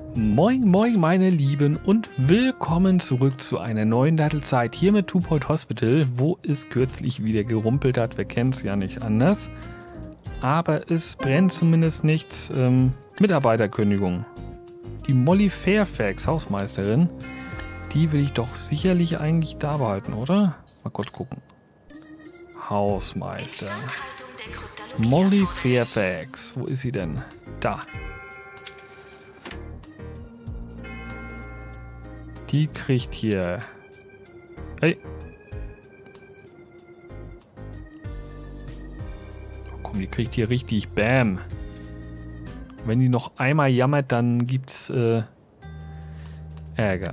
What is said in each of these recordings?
Moin, moin, meine Lieben und willkommen zurück zu einer neuen Dattelzeit hier mit Two Point Hospital, wo es kürzlich wieder gerumpelt hat. Wir kennen es ja nicht anders. Aber es brennt zumindest nichts. Mitarbeiterkündigung. Die Molly Fairfax, Hausmeisterin, die will ich doch sicherlich eigentlich da behalten, oder? Mal kurz gucken. Hausmeister. Molly Fairfax. Wo ist sie denn? Da. Die kriegt hier... Hey. Oh, komm, die kriegt hier richtig Bam. Wenn die noch einmal jammert, dann gibt's Ärger.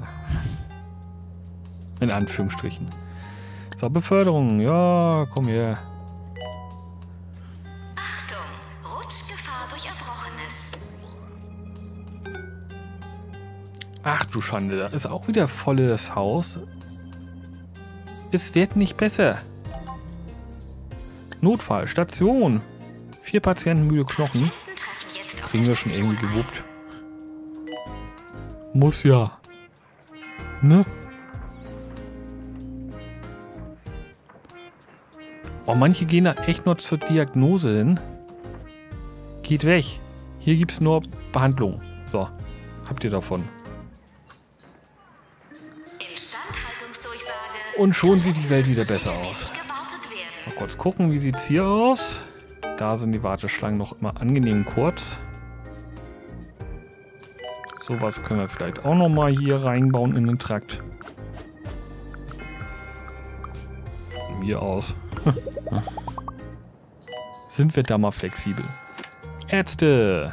In Anführungsstrichen. So, Beförderung. Ja, komm her. Achtung, Rutschgefahr durch Erbrochenes. Ach du Schande, da ist auch wieder volles Haus. Es wird nicht besser. Notfall, Station. 4 Patienten, müde Knochen. Kriegen wir schon irgendwie gewuppt. Muss ja. Ne? Oh, manche gehen da echt nur zur Diagnose hin. Geht weg. Hier gibt es nur Behandlung. So, habt ihr davon. Und schon sieht die Welt wieder besser aus. Mal kurz gucken, wie sieht es hier aus. Da sind die Warteschlangen noch immer angenehm kurz. Sowas können wir vielleicht auch noch mal hier reinbauen in den Trakt. Von mir aus. Sind wir da mal flexibel. Ärzte.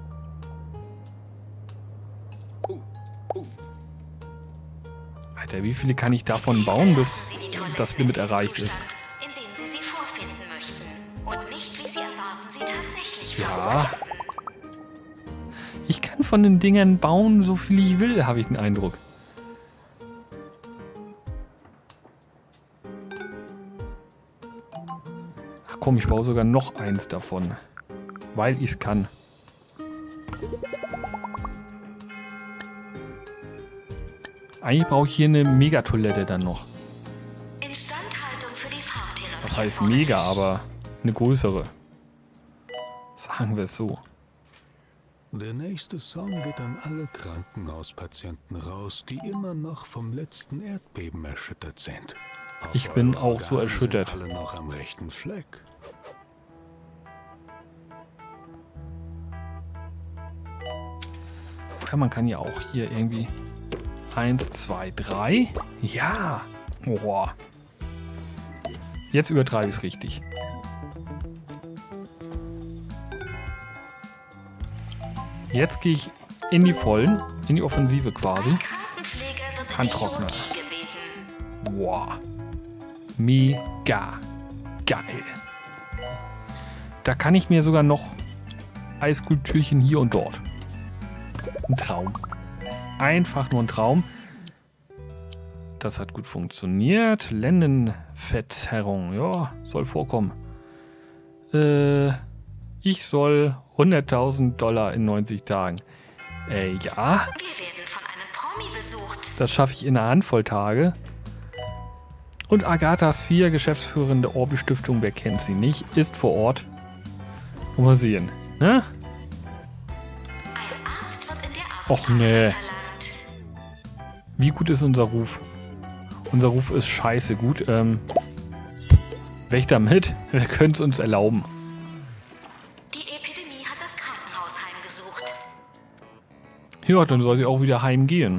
Alter, wie viele kann ich davon bauen, bis das Limit erreicht ist? Ja. Ich kann von den Dingern bauen, so viel ich will, habe ich den Eindruck. Ach komm, ich baue sogar noch eins davon. Weil ich es kann. Eigentlich brauche ich hier eine Megatoilette dann noch. Das heißt mega, aber eine größere. Sagen wir es so. Der nächste Song geht an alle Krankenhauspatienten raus, die immer noch vom letzten Erdbeben erschüttert sind. Ich bin auch so erschüttert. Alle noch am rechten Fleck. Ja, man kann ja auch hier irgendwie 1, 2, 3. Ja. Boah. Jetzt übertreibe ich es richtig. Jetzt gehe ich in die Vollen, in die Offensive quasi. Handtrockner. Boah. Mega geil. Da kann ich mir sogar noch Eiskulptürchen hier und dort. Ein Traum. Einfach nur ein Traum. Das hat gut funktioniert. Lendenverzerrung. Ja, soll vorkommen. Ich soll $100.000 in 90 Tagen. Ja. Wir werden von einem Promi besucht. Das schaffe ich in einer Handvoll Tage. Und Agatha Sphere, Geschäftsführerin der Orbi Stiftung, wer kennt sie nicht, ist vor Ort. Und mal sehen. Ne? Ein Arzt wird in der Och nee. verlangt. Wie gut ist unser Ruf? Unser Ruf ist scheiße gut. Weg damit. Wir können es uns erlauben. Die Epidemie hat das Krankenhaus heimgesucht. Ja, dann soll sie auch wieder heimgehen.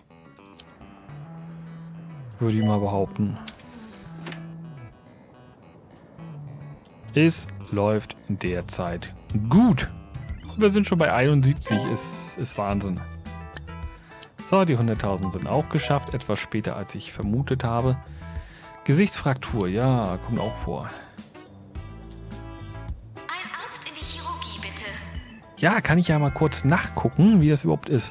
Würde ich mal behaupten. Es läuft derzeit gut. Wir sind schon bei 71. Ist Wahnsinn. So, die 100.000 sind auch geschafft. Etwas später, als ich vermutet habe. Gesichtsfraktur, ja, kommt auch vor. Ein Arzt in die Chirurgie, bitte. Ja, kann ich ja mal kurz nachgucken, wie das überhaupt ist.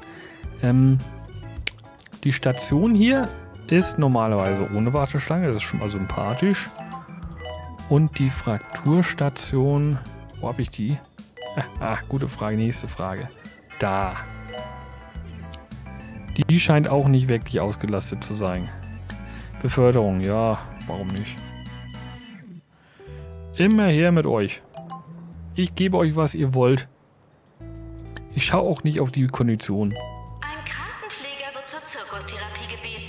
Die Station hier ist normalerweise ohne Warteschlange. Das ist schon mal sympathisch. Und die Frakturstation... Wo habe ich die? Gute Frage, nächste Frage. Da. Die scheint auch nicht wirklich ausgelastet zu sein. Beförderung, ja, warum nicht? Immer her mit euch. Ich gebe euch, was ihr wollt. Ich schaue auch nicht auf die Kondition. Ein Krankenpfleger wird zur Zirkustherapie gebeten.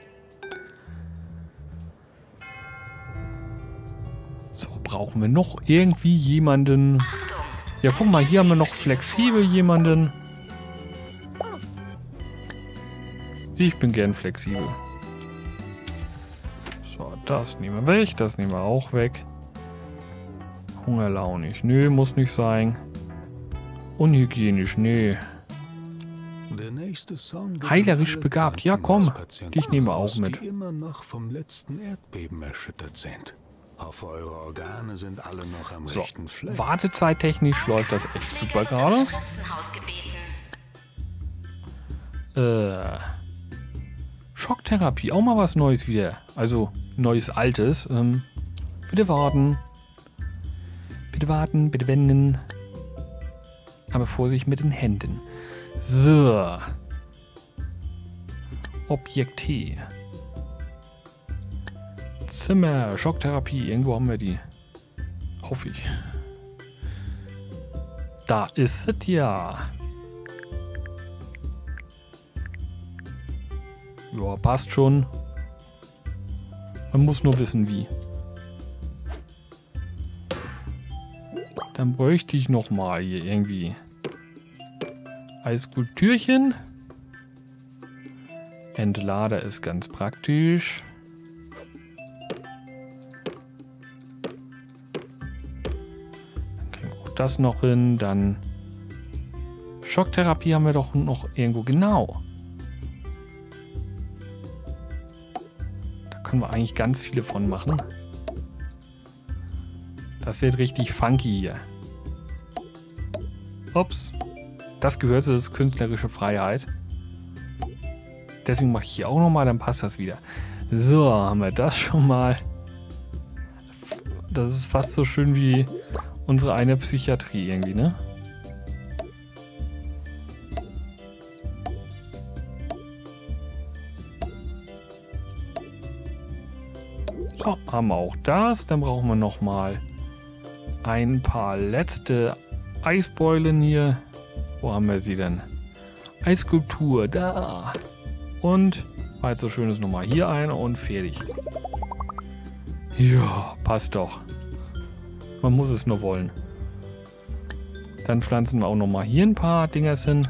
So, brauchen wir noch irgendwie jemanden? Achtung! Ja, guck mal, hier haben wir noch flexibel jemanden. Ich bin gern flexibel. So, das nehmen wir weg, das nehmen wir auch weg. Hungerlaunig, nö, muss nicht sein. Unhygienisch, nee. Der nächste Song geht Heilerisch an alle begabt, ja komm, Krankenhauspatienten dich nehmen wir raus, auch mit. Die immer noch vom letzten Erdbeben erschüttert sind. Hoffe, eure Organe sind alle noch am So, rechten Fleck. wartezeittechnisch läuft das echt super gerade. Ins Fritzenhaus gebeten. Schocktherapie, auch mal was Neues wieder. Also, neues Altes. Bitte warten. Bitte warten, bitte wenden. Aber Vorsicht mit den Händen. So. Objekte. Zimmer, Schocktherapie. Irgendwo haben wir die. Hoffe ich. Da ist es ja. Ja, passt schon. Man muss nur wissen, wie. Dann bräuchte ich noch mal hier irgendwie Eiskulptürchen. Entlader ist ganz praktisch. Dann kriegen wir auch das noch hin. Dann Schocktherapie haben wir doch noch irgendwo genau. Da können wir eigentlich ganz viele von machen. Das wird richtig funky hier. Ups. Das gehört zur künstlerischen Freiheit. Deswegen mache ich hier auch nochmal, dann passt das wieder. So, haben wir das schon mal. Das ist fast so schön wie unsere eine Psychiatrie irgendwie, ne? So, haben wir auch das. Dann brauchen wir nochmal ein paar letzte Eisbeulen hier. Wo haben wir sie denn? Eisskulptur, da. Und, weil es so schön ist, nochmal hier eine und fertig. Ja, passt doch. Man muss es nur wollen. Dann pflanzen wir auch nochmal hier ein paar Dingers hin.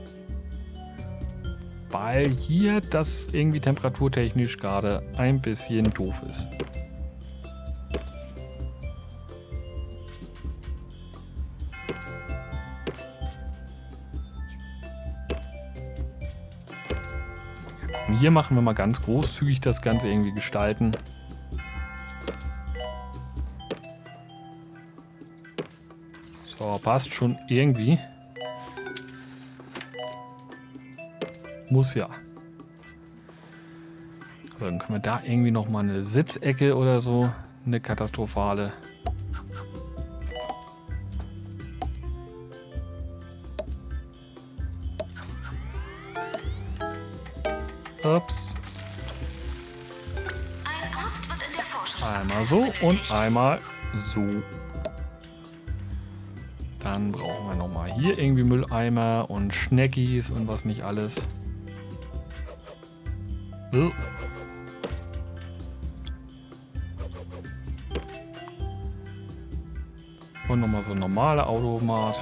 Weil hier das irgendwie temperaturtechnisch gerade ein bisschen doof ist. Und hier machen wir mal ganz großzügig das Ganze irgendwie gestalten. So, passt schon irgendwie. Muss ja. Also dann können wir da irgendwie nochmal eine Sitzecke oder so. Eine katastrophale. Ups. Ein Arzt wird in der Forschung. Einmal so und einmal so. Dann brauchen wir nochmal hier irgendwie Mülleimer und Schneckis und was nicht alles. So. Und nochmal so ein normaler Automat.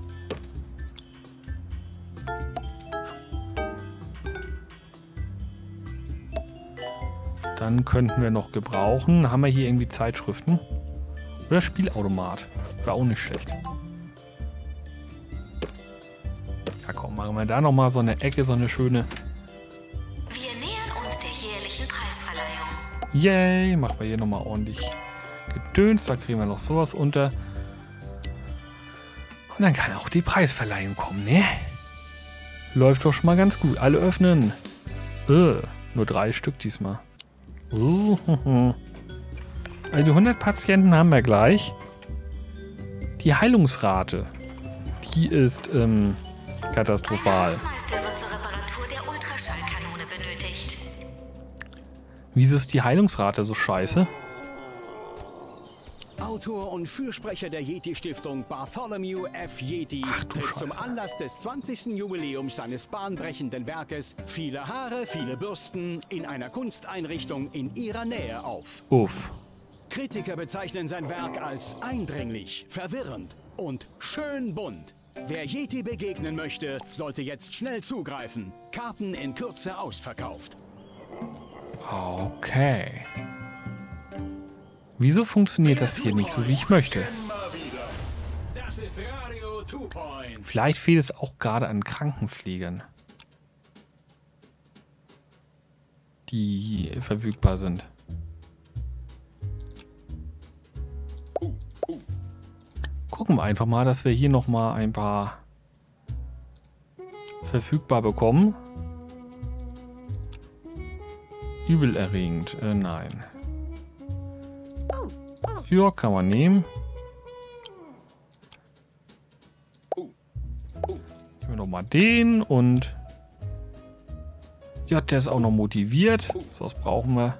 Dann könnten wir noch gebrauchen. Haben wir hier irgendwie Zeitschriften? Oder Spielautomat. Wäre auch nicht schlecht. Ja komm, machen wir da nochmal so eine Ecke, so eine schöne. Wir nähern uns der jährlichen Preisverleihung. Yay, machen wir hier nochmal ordentlich Gedöns. Da kriegen wir noch sowas unter. Und dann kann auch die Preisverleihung kommen, ne? Läuft doch schon mal ganz gut. Alle öffnen. Nur 3 Stück diesmal. Also 100 Patienten haben wir gleich. Die Heilungsrate, die ist katastrophal. Ein Hausmeister wird zur Reparatur der Wieso ist die Heilungsrate so scheiße? Autor und Fürsprecher der Yeti-Stiftung Bartholomew F. Yeti tritt zum Anlass des 20. Jubiläums seines bahnbrechenden Werkes Viele Haare, viele Bürsten in einer Kunsteinrichtung in ihrer Nähe auf. Uff. Kritiker bezeichnen sein Werk als eindringlich, verwirrend und schön bunt. Wer Yeti begegnen möchte, sollte jetzt schnell zugreifen. Karten in Kürze ausverkauft. Okay. Wieso funktioniert das hier nicht so, wie ich möchte? Das ist Radio 2 Point. Vielleicht fehlt es auch gerade an Krankenpflegern, die verfügbar sind. Gucken wir einfach mal, dass wir hier nochmal ein paar verfügbar bekommen. Übelerregend. Nein. Ja, kann man nehmen. Nehmen wir nochmal den und... Ja, der ist auch noch motiviert. So, was brauchen wir?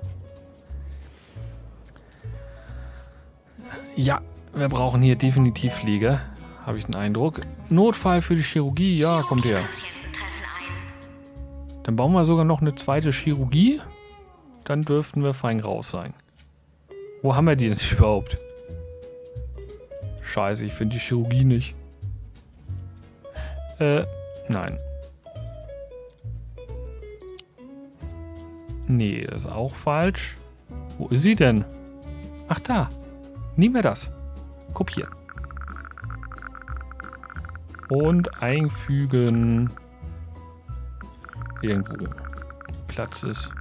Ja, wir brauchen hier definitiv Pflege. Habe ich den Eindruck. Notfall für die Chirurgie. Ja, kommt her. Dann bauen wir sogar noch eine zweite Chirurgie. Dann dürften wir fein raus sein. Wo haben wir die denn überhaupt? Scheiße, ich finde die Chirurgie nicht. Nein. Nee, das ist auch falsch. Wo ist sie denn? Ach, da. Nehmen wir das. Kopieren. Und einfügen. Irgendwo Platz ist.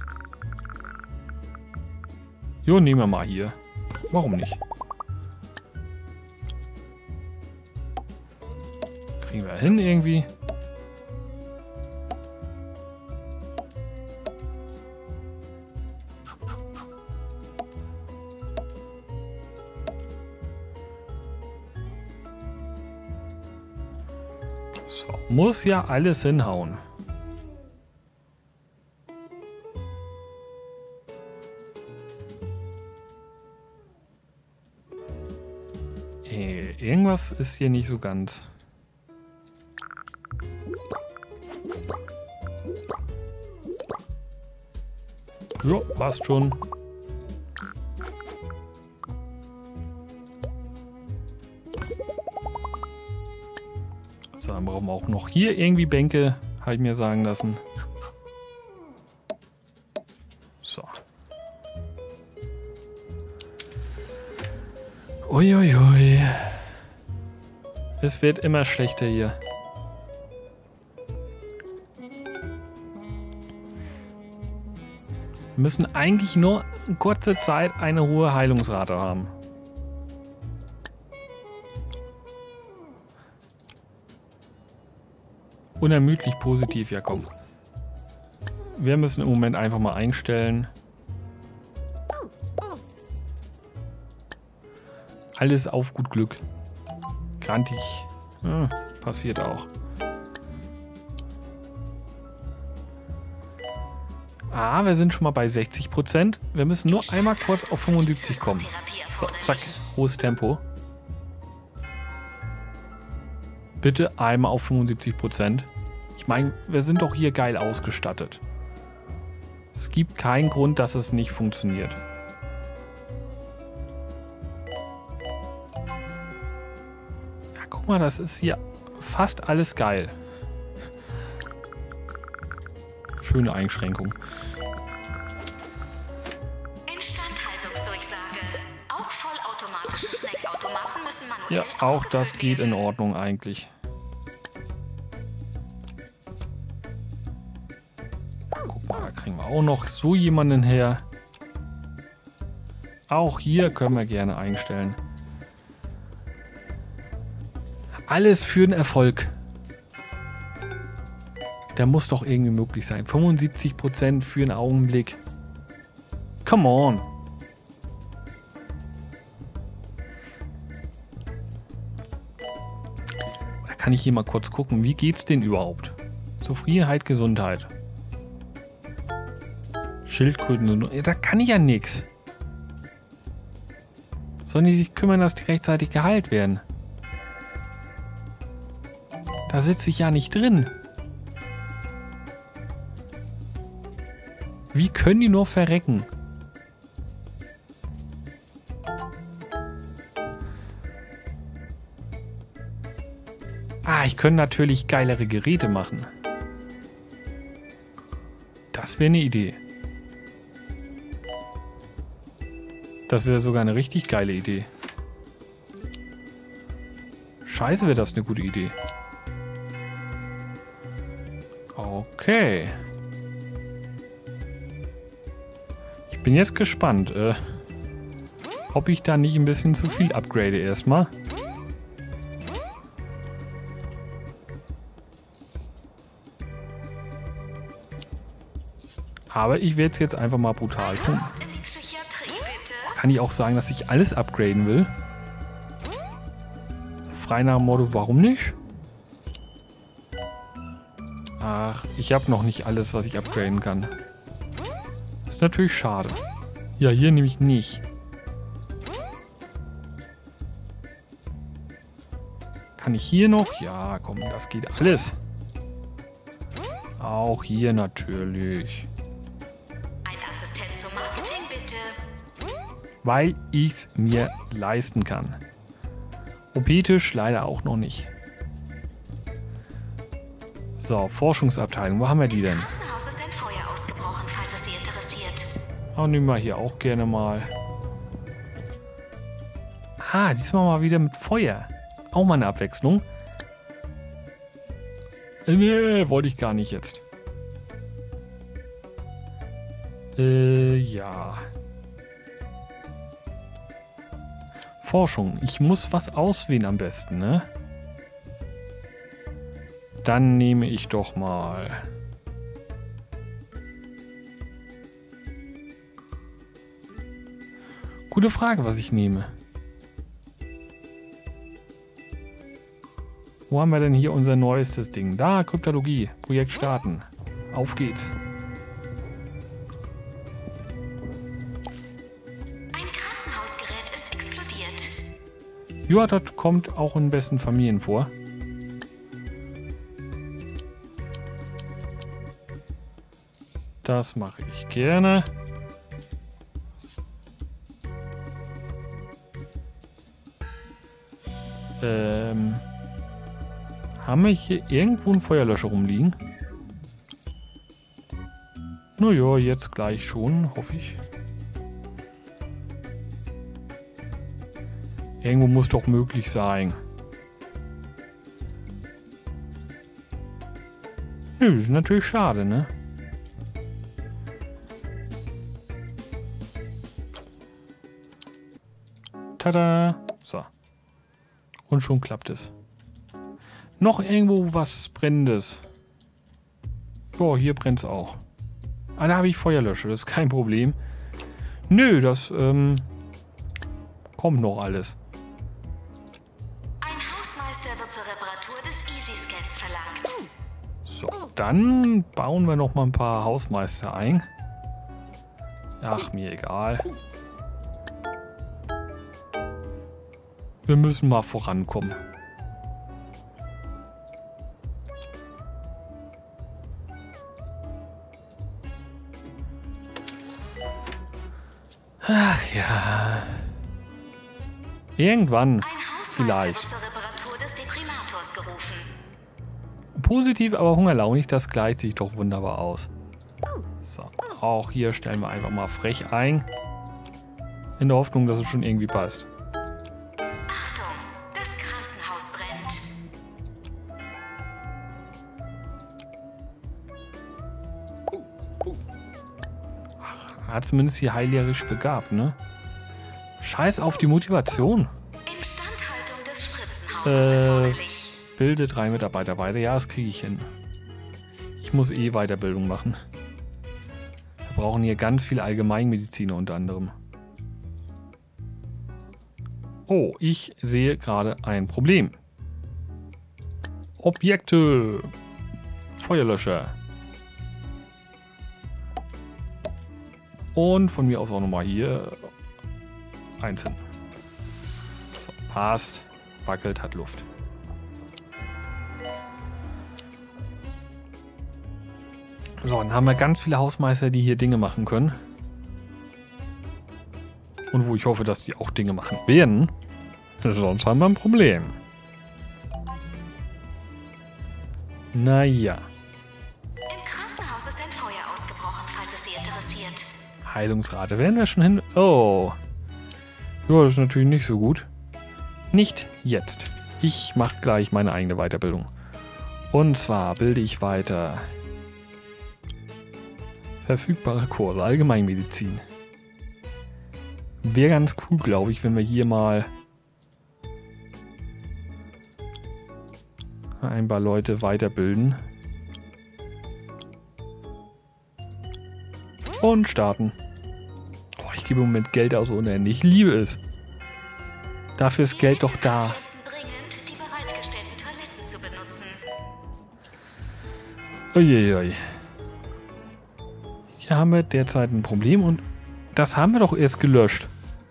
Jo, nehmen wir mal hier. Warum nicht? Kriegen wir hin irgendwie. So, muss ja alles hinhauen. Irgendwas ist hier nicht so ganz. Jo, passt schon. So, dann brauchen wir auch noch hier irgendwie Bänke, habe ich mir sagen lassen. So. Uiuiui. Es wird immer schlechter hier. Wir müssen eigentlich nur in kurzer Zeit eine hohe Heilungsrate haben. Unermüdlich positiv, ja komm. Wir müssen im Moment einfach mal einstellen. Alles auf gut Glück. Grantig. Ja, passiert auch. Ah, wir sind schon mal bei 60%. Wir müssen nur einmal kurz auf 75 kommen. So, zack. Hohes Tempo. Bitte einmal auf 75%. Ich meine, wir sind doch hier geil ausgestattet. Es gibt keinen Grund, dass es nicht funktioniert. Ja, guck mal, das ist hier fast alles geil. Schöne Einschränkung. Instandhaltungsdurchsage. Auch vollautomatische Snackautomaten müssen manuell Ja, auch das aufgefüllt geht in werden. Ordnung eigentlich. Guck mal, da kriegen wir auch noch so jemanden her. Auch hier können wir gerne einstellen. Alles für den Erfolg. Der muss doch irgendwie möglich sein. 75% für einen Augenblick. Come on. Da kann ich hier mal kurz gucken. Wie geht's denn überhaupt? Zufriedenheit, Gesundheit. Schildkröten. Ja, da kann ich ja nichts. Sollen die sich kümmern, dass die rechtzeitig geheilt werden? Da sitze ich ja nicht drin. Wie können die nur verrecken? Ah, ich könnte natürlich geilere Geräte machen. Das wäre eine Idee. Das wäre sogar eine richtig geile Idee. Scheiße, wäre das eine gute Idee. Okay. Ich bin jetzt gespannt, ob ich da nicht ein bisschen zu viel upgrade erstmal. Aber ich werde es jetzt einfach mal brutal tun. Kann ich auch sagen, dass ich alles upgraden will? So frei nach dem Motto, warum nicht? Ach, ich habe noch nicht alles, was ich upgraden kann. Das ist natürlich schade. Ja, hier nämlich nicht. Kann ich hier noch? Ja, komm, das geht alles. Auch hier natürlich. Weil ich es mir leisten kann. OP-Tisch leider auch noch nicht. So, Forschungsabteilung. Wo haben wir die denn? Im Krankenhaus ist ein Feuer ausgebrochen, falls es Sie interessiert. Oh, nehmen wir hier auch gerne mal. Ah, diesmal mal wieder mit Feuer. Auch mal eine Abwechslung. Nee, wollte ich gar nicht jetzt. Ja. Forschung. Ich muss was auswählen am besten, ne? Dann nehme ich doch mal... Gute Frage, was ich nehme. Wo haben wir denn hier unser neuestes Ding? Da, Kryptologie. Projekt starten. Auf geht's. Ja, das kommt auch in besten Familien vor. Das mache ich gerne. Haben wir hier irgendwo einen Feuerlöscher rumliegen? Naja, jetzt gleich schon, hoffe ich. Irgendwo muss doch möglich sein. Nö, das ist natürlich schade, ne? Tada! So. Und schon klappt es. Noch irgendwo was Brennendes. Oh, hier brennt es auch. Ah, da habe ich Feuerlöscher, das ist kein Problem. Nö, das kommt noch alles. Wird zur Reparatur des Easy-Scans verlangt. So, dann bauen wir noch mal ein paar Hausmeister ein. Ach, mir egal. Wir müssen mal vorankommen. Ach ja. Irgendwann vielleicht. Wird zur Reparatur des Deprimators gerufen. Positiv, aber hungerlaunig, das gleicht sich doch wunderbar aus. So, auch hier stellen wir einfach mal frech ein. In der Hoffnung, dass es schon irgendwie passt. Achtung, das Krankenhaus brennt. Hat zumindest hier heilerisch begabt, ne? Scheiß auf die Motivation. Instandhaltung des Spritzenhauses erforderlich. Bilde 3 Mitarbeiter weiter. Ja, das kriege ich hin. Ich muss eh Weiterbildung machen. Wir brauchen hier ganz viele Allgemeinmediziner unter anderem. Oh, ich sehe gerade ein Problem. Objekte. Feuerlöscher. Und von mir aus auch nochmal hier einzeln. So, passt. Wackelt, hat Luft. So, dann haben wir ganz viele Hausmeister, die hier Dinge machen können. Und wo ich hoffe, dass die auch Dinge machen werden. Sonst haben wir ein Problem. Naja. Im Krankenhaus ist ein Feuer ausgebrochen, falls es Sie interessiert. Heilungsrate werden wir schon hin. Oh. Ja, das ist natürlich nicht so gut. Nicht jetzt. Ich mache gleich meine eigene Weiterbildung. Und zwar bilde ich weiter. Verfügbare Kurse, Allgemeinmedizin. Wäre ganz cool, glaube ich, wenn wir hier mal ein paar Leute weiterbilden. Und starten. Oh, ich gebe im Moment Geld aus ohne Ende. Ich liebe es. Dafür ist Geld doch da. Dringend die bereitgestellten Toiletten zu benutzen. Uiuiui. Hier haben wir derzeit ein Problem und das haben wir doch erst gelöscht.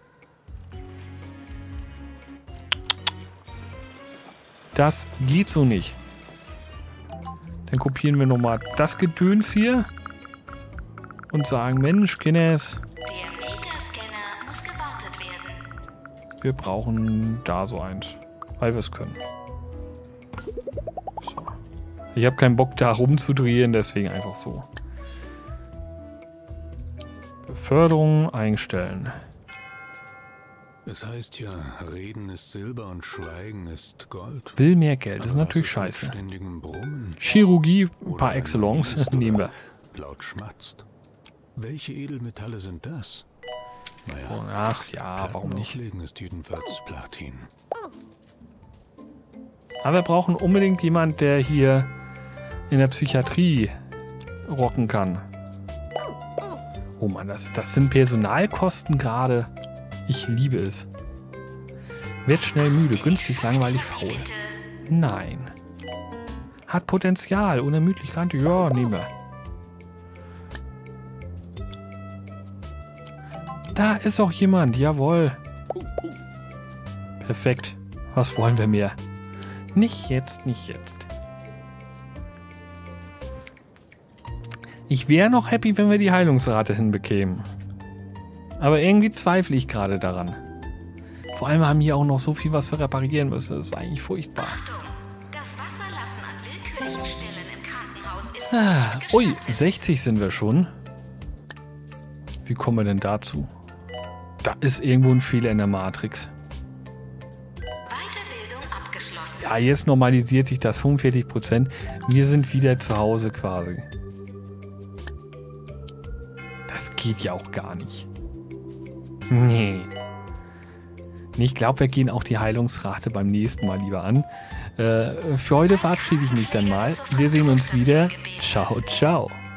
Das geht so nicht. Dann kopieren wir nochmal das Gedöns hier und sagen, Mensch, Kinders, Der Megascanner muss gewartet werden. wir brauchen da so eins, weil wir es können. So. Ich habe keinen Bock da rumzudrehen, deswegen einfach so. Beförderung einstellen. Es heißt ja, Reden ist Silber und Schweigen ist Gold. Will mehr Geld, das ist Aber natürlich was mit scheiße. ständigem Brummen Chirurgie, ein oder paar einem Excellence, Niest nehmen oder wir. laut schmatzt? Welche Edelmetalle sind das? Naja, Ach ja, warum nicht? Auflegen ist jedenfalls Platin. Aber wir brauchen unbedingt jemand, der hier in der Psychiatrie rocken kann. Oh Mann, das sind Personalkosten gerade. Ich liebe es. Wird schnell müde, günstig, langweilig, faul. Nein. Hat Potenzial, unermüdlich, grandios. Ja, nehmen wir. Da ist auch jemand, jawohl. Perfekt. Was wollen wir mehr? Nicht jetzt, nicht jetzt. Ich wäre noch happy, wenn wir die Heilungsrate hinbekämen. Aber irgendwie zweifle ich gerade daran. Vor allem haben hier auch noch so viel, was wir reparieren müssen. Das ist eigentlich furchtbar. Achtung! Das Wasserlassen an willkürlichen Stellen im Krankenhaus ist Ah, nicht ui, gestattet. 60 sind wir schon. Wie kommen wir denn dazu? Da ist irgendwo ein Fehler in der Matrix. Weiterbildung abgeschlossen. Ja, jetzt normalisiert sich das 45%. Wir sind wieder zu Hause quasi. Das geht ja auch gar nicht. Nee. Ich glaube, wir gehen auch die Heilungsrate beim nächsten Mal lieber an. Für heute verabschiede ich mich dann mal. Wir sehen uns wieder. Ciao, ciao.